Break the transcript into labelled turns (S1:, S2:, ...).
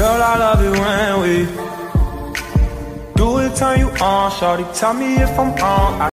S1: Girl, I love it when we do it, turn you on. Shawty, tell me if I'm on.